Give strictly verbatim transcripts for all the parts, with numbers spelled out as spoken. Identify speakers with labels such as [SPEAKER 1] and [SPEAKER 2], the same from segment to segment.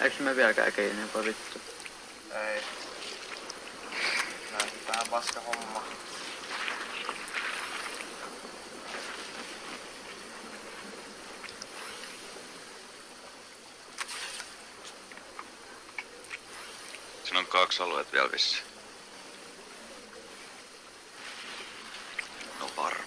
[SPEAKER 1] Eiks me vieläkään kiinni, voi vittu?
[SPEAKER 2] Ei. Näin vähän paska homma.
[SPEAKER 3] Siinä on kaksi alueet vielä vissiin. No varma.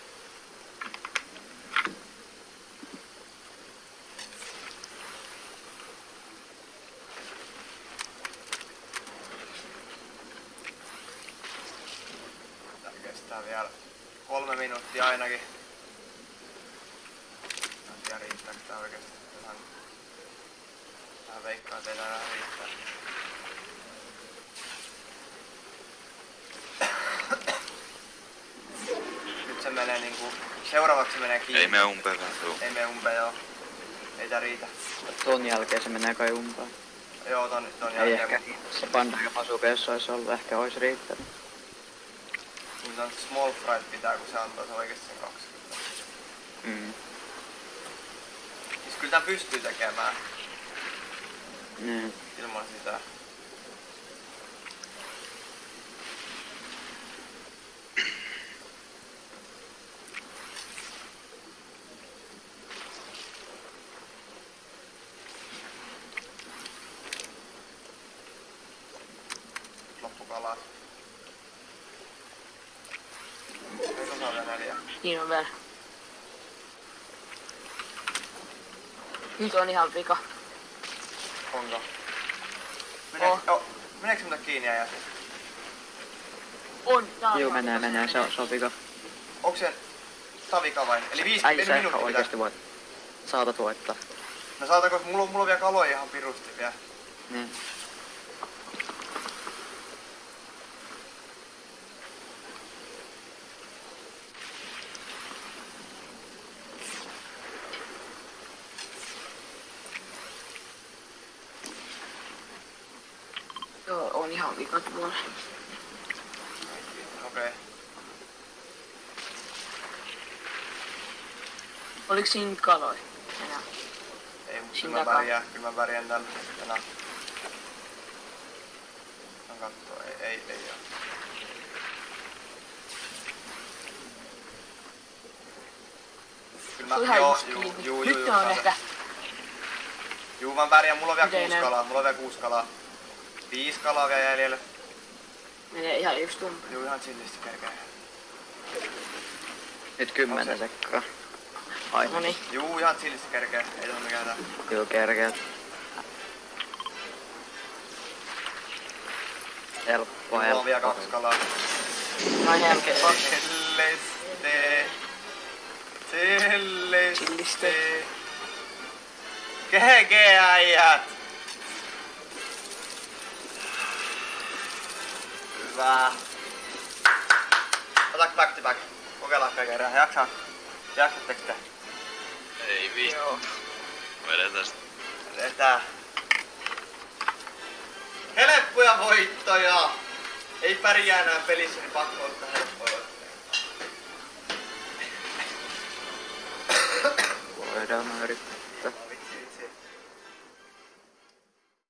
[SPEAKER 2] Tää kestää vielä kolme minuuttia ainakin. En tiedä riittääkö tää oikeesti. Ihan... Vähän veikkaan teillä enää riittää. Nyt se menee niinku... Seuraavaksi se menee kiinni.
[SPEAKER 3] Ei mene umpeen vähän tuu.
[SPEAKER 2] Ei mene umpeen, joo. Ei tää riitä.
[SPEAKER 1] Ton jälkeen se menee kai umpaan.
[SPEAKER 2] Joo, ton, ton
[SPEAKER 1] Ei
[SPEAKER 2] jälkeen.
[SPEAKER 1] ehkä. Se Pandora Bazooka jos ois ollut, ehkä ois riittänyt.
[SPEAKER 2] Kun se on small fright pitää, kun se antaa se oikeesti sen kaksikymmentä.
[SPEAKER 1] Mm.
[SPEAKER 2] Siis kyllä tän pystyy tekemään.
[SPEAKER 1] Mm.
[SPEAKER 2] Ilman sitä. Loppukalat. Eikö saa vielä neljä?
[SPEAKER 4] Niin on vielä. Nyt on ihan vika.
[SPEAKER 2] Onko? Meneekö,
[SPEAKER 4] Oh.
[SPEAKER 2] oh. Meneekö se kiinni ja jäsen?
[SPEAKER 4] On, tää on
[SPEAKER 1] Juu,
[SPEAKER 4] ihan
[SPEAKER 1] menee,
[SPEAKER 4] vika,
[SPEAKER 1] menee, se on, se on vika.
[SPEAKER 2] Onko se tavika vai? Eli viisi
[SPEAKER 1] Äijä, sä ehkä
[SPEAKER 2] minuuttia pitää.
[SPEAKER 1] oikeesti voit. Saatat voittaa.
[SPEAKER 2] No saatako, mulla, on- mulla on vielä kaloja ihan pirusti vielä.
[SPEAKER 1] Niin.
[SPEAKER 4] Joo, on ihan vika tuolla.
[SPEAKER 2] Okei. Okay.
[SPEAKER 4] Oliks siinä nyt kaloja? Enää.
[SPEAKER 2] Ei, mutta
[SPEAKER 4] Siinä
[SPEAKER 2] kyllä mä
[SPEAKER 4] takaa.
[SPEAKER 2] pärjään, kyllä mä pärjään tällä. Tänään. No kattoo, ei, ei, ei oo. Kyllä
[SPEAKER 4] Se on
[SPEAKER 2] mä,
[SPEAKER 4] ihan
[SPEAKER 2] joo,
[SPEAKER 4] just
[SPEAKER 2] juu,
[SPEAKER 4] kiinni.
[SPEAKER 2] juu, juu,
[SPEAKER 4] Nyt
[SPEAKER 2] juu,
[SPEAKER 4] on
[SPEAKER 2] saa
[SPEAKER 4] ehkä.
[SPEAKER 2] se. Juu, mä pärjään, mulla on vielä
[SPEAKER 4] Miten
[SPEAKER 2] kuusi
[SPEAKER 4] näin?
[SPEAKER 2] kalaa, mulla on vielä kuusi kalaa. Viisi kalaa vielä jäljellä.
[SPEAKER 4] Menee ihan just umpeen.
[SPEAKER 2] Juu, ihan chillisti kerkee.
[SPEAKER 1] Nyt kymmenen
[SPEAKER 2] On se.
[SPEAKER 1] sekkaa. Ai.
[SPEAKER 4] Noniin.
[SPEAKER 2] Juu, ihan chillisti kerkee, ei tässä mikään tää.
[SPEAKER 1] Joo, kerkeet. Helppoa,
[SPEAKER 2] Mulla on vielä
[SPEAKER 1] helppoa.
[SPEAKER 2] kaksi kalaa.
[SPEAKER 4] Noin helppoa.
[SPEAKER 2] Chilliste. Chilliste.
[SPEAKER 4] Chilliste.
[SPEAKER 2] G G äijät! Hyvä. Ota back to back. Kokeillaan kerran. Jaksaa. Jaksatteko te?
[SPEAKER 3] Ei vittu. Vedetään sitä.
[SPEAKER 2] Vetää. Helppoja voittoja! Ei pärjää enää pelissä, niin pakko ottaa helppoja voittoja.
[SPEAKER 1] Voidaan mä yrittää.